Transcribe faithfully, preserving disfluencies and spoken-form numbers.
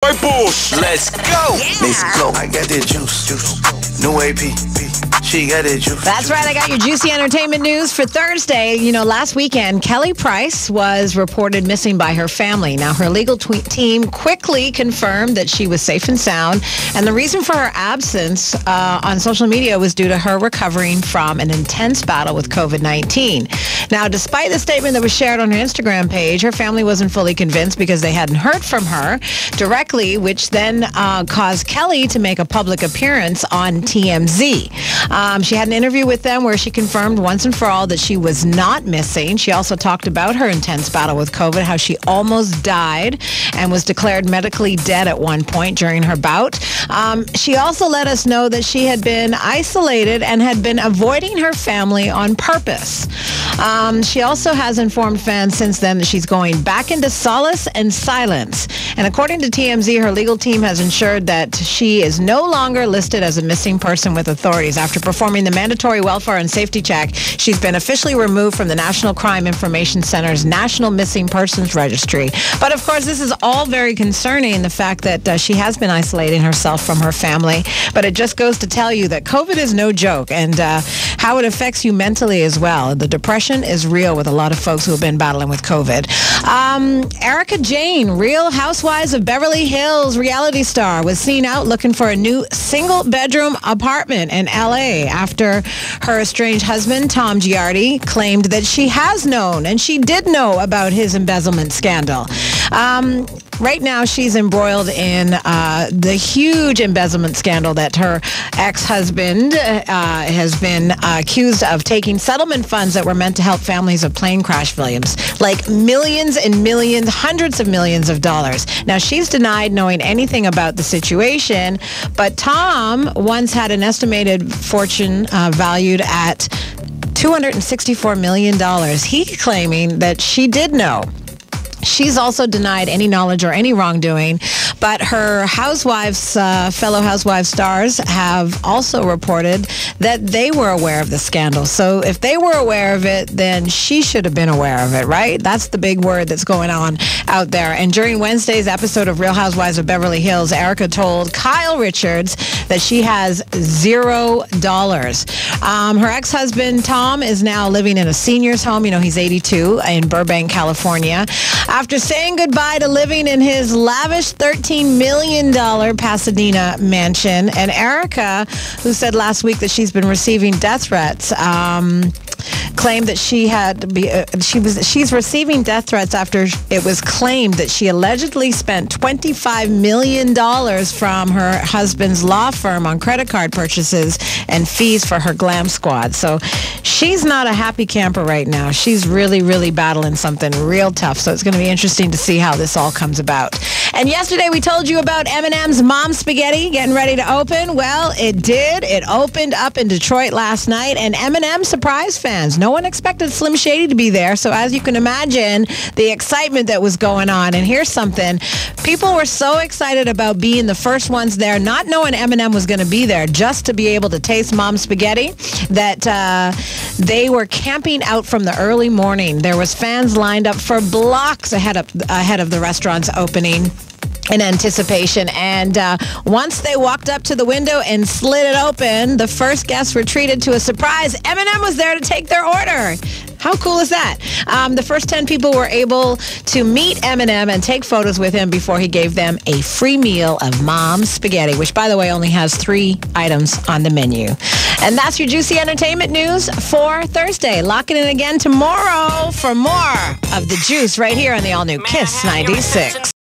Bush. Let's go. Yeah. Let's go. I got that juice. Juice. New A P. She got that juice. That's right. I got your juicy entertainment news for Thursday. You know, last weekend, Kelly Price was reported missing by her family. Now, her legal tw- team quickly confirmed that she was safe and sound. And the reason for her absence uh, on social media was due to her recovering from an intense battle with covid nineteen. Now, despite the statement that was shared on her Instagram page, her family wasn't fully convinced because they hadn't heard from her directly, which then uh, caused Kelly to make a public appearance on T M Z. Um, she had an interview with them where she confirmed once and for all that she was not missing. She also talked about her intense battle with COVID, how she almost died and was declared medically dead at one point during her bout. Um, she also let us know that she had been isolated and had been avoiding her family on purpose. Um, she also has informed fans since then that she's going back into solace and silence. And according to T M Z, her legal team has ensured that she is no longer listed as a missing person with authorities. After performing the mandatory welfare and safety check, she's been officially removed from the National Crime Information Center's National Missing Persons Registry. But of course, this is all very concerning, the fact that uh, she has been isolating herself from her family. But it just goes to tell you that COVID is no joke, and uh, how it affects you mentally as well. The depression is real with a lot of folks who have been battling with COVID. Um, Erica Jane, Real Housewives of Beverly Hills reality star, was seen out looking for a new single-bedroom apartment in L A after her estranged husband, Tom Giardi, claimed that she has known, and she did know about his embezzlement scandal. Um, right now, she's embroiled in uh, the huge embezzlement scandal that her ex-husband uh, has been uh, accused of taking settlement funds that were meant to help families of plane crash victims, like millions and millions, hundreds of millions of dollars. Now, she's denied knowing anything about the situation, but Tom once had an estimated fortune uh, valued at two hundred sixty-four million dollars. He claiming that she did know. She's also denied any knowledge or any wrongdoing, but her housewives, uh, fellow housewives stars have also reported that they were aware of the scandal. So if they were aware of it, then she should have been aware of it, right? That's the big word that's going on out there. And during Wednesday's episode of Real Housewives of Beverly Hills, Erica told Kyle Richards that she has zero dollars. Um, her ex-husband, Tom, is now living in a senior's home. You know, he's eighty-two in Burbank, California. After saying goodbye to living in his lavish thirteen million dollars Pasadena mansion. And Erica, who said last week that she's been receiving death threats, um, claimed that she had be, uh, she was she's receiving death threats after it was claimed that she allegedly spent twenty-five million dollars from her husband's law firm on credit card purchases and fees for her glam squad. So she's not a happy camper right now. She's really, really battling something real tough. So it's going to be interesting to see how this all comes about. And yesterday we told you about Eminem's Mom Spaghetti getting ready to open. Well, it did. It opened up in Detroit last night, and Eminem surprised fans. No one expected Slim Shady to be there. So as you can imagine, the excitement that was going on. And here's something. People were so excited about being the first ones there, not knowing Eminem was going to be there, just to be able to taste Mom Spaghetti, that uh, they were camping out from the early morning. There was fans lined up for blocks ahead of, ahead of the restaurant's opening in anticipation. And uh, once they walked up to the window and slid it open, the first guests were treated to a surprise. Eminem was there to take their order. How cool is that? Um, the first ten people were able to meet Eminem and take photos with him before he gave them a free meal of Mom Spaghetti, which, by the way, only has three items on the menu. And that's your juicy entertainment news for Thursday. Lock it in again tomorrow for more of the juice right here on the all-new Kiss ninety-six.